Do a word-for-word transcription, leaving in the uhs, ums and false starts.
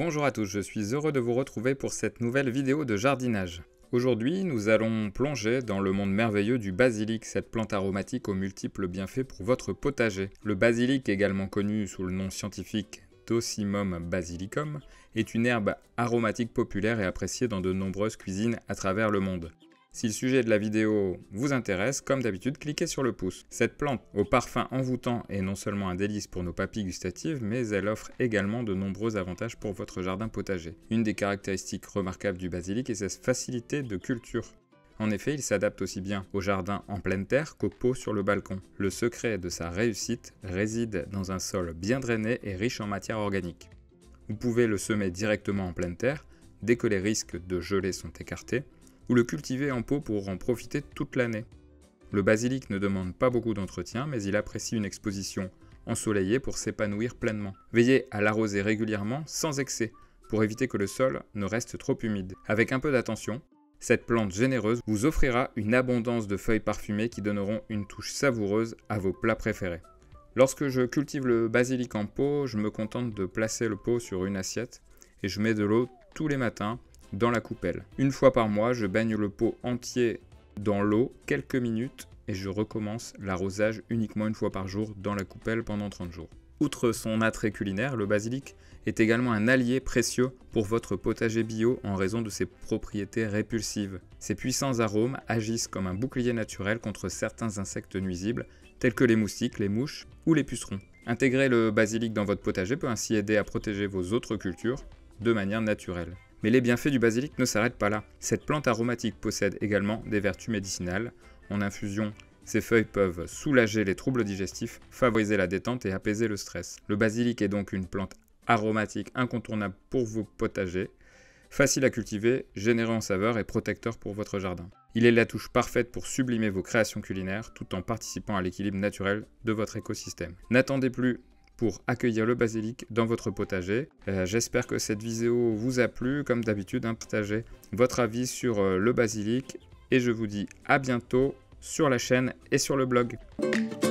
Bonjour à tous, je suis heureux de vous retrouver pour cette nouvelle vidéo de jardinage. Aujourd'hui, nous allons plonger dans le monde merveilleux du basilic, cette plante aromatique aux multiples bienfaits pour votre potager. Le basilic, également connu sous le nom scientifique d'Ocimum basilicum, est une herbe aromatique populaire et appréciée dans de nombreuses cuisines à travers le monde. Si le sujet de la vidéo vous intéresse, comme d'habitude, cliquez sur le pouce. Cette plante au parfum envoûtant est non seulement un délice pour nos papilles gustatives, mais elle offre également de nombreux avantages pour votre jardin potager. Une des caractéristiques remarquables du basilic est sa facilité de culture. En effet, il s'adapte aussi bien au jardin en pleine terre qu'au pot sur le balcon. Le secret de sa réussite réside dans un sol bien drainé et riche en matière organique. Vous pouvez le semer directement en pleine terre, dès que les risques de gelée sont écartés, ou le cultiver en pot pour en profiter toute l'année. Le basilic ne demande pas beaucoup d'entretien, mais il apprécie une exposition ensoleillée pour s'épanouir pleinement. Veillez à l'arroser régulièrement sans excès, pour éviter que le sol ne reste trop humide. Avec un peu d'attention, cette plante généreuse vous offrira une abondance de feuilles parfumées qui donneront une touche savoureuse à vos plats préférés. Lorsque je cultive le basilic en pot, je me contente de placer le pot sur une assiette et je mets de l'eau tous les matins dans la coupelle. Une fois par mois, je baigne le pot entier dans l'eau quelques minutes et je recommence l'arrosage uniquement une fois par jour dans la coupelle pendant trente jours. Outre son attrait culinaire, le basilic est également un allié précieux pour votre potager bio en raison de ses propriétés répulsives. Ses puissants arômes agissent comme un bouclier naturel contre certains insectes nuisibles tels que les moustiques, les mouches ou les pucerons. Intégrer le basilic dans votre potager peut ainsi aider à protéger vos autres cultures de manière naturelle. Mais les bienfaits du basilic ne s'arrêtent pas là. Cette plante aromatique possède également des vertus médicinales. En infusion, ses feuilles peuvent soulager les troubles digestifs, favoriser la détente et apaiser le stress. Le basilic est donc une plante aromatique incontournable pour vos potagers, facile à cultiver, généreux en saveur et protecteur pour votre jardin. Il est la touche parfaite pour sublimer vos créations culinaires tout en participant à l'équilibre naturel de votre écosystème. N'attendez plus pour accueillir le basilic dans votre potager. Euh, J'espère que cette vidéo vous a plu. Comme d'habitude, hein, partagez votre avis sur euh, le basilic et je vous dis à bientôt sur la chaîne et sur le blog.